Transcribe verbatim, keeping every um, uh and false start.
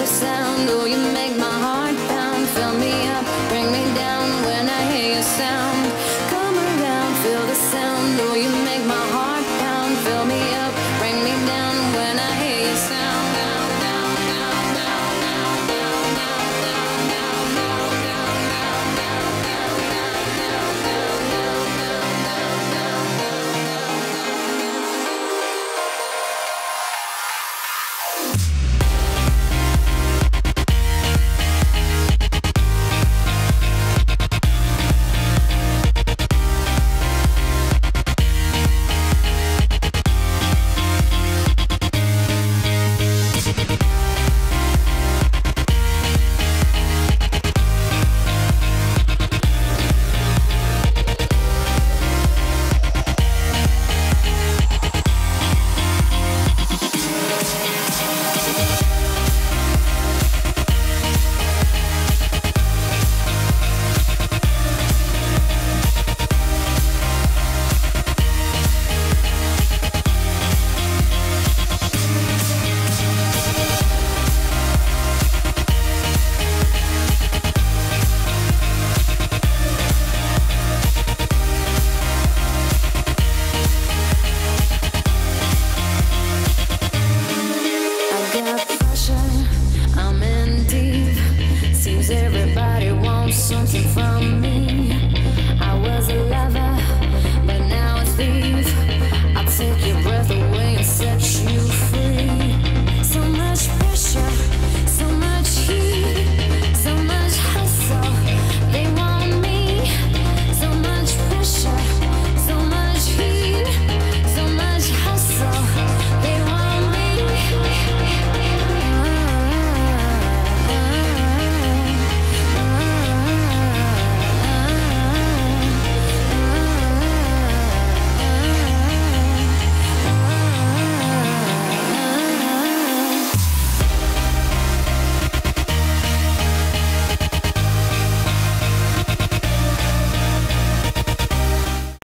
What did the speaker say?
the sound. Oh, you make my heart pound. Fill me up, bring me down when I hear your sound. Come around, feel the sound. Oh, you make my heart pound. Fill me up, bring me down when I hear your sound. Everybody wants something from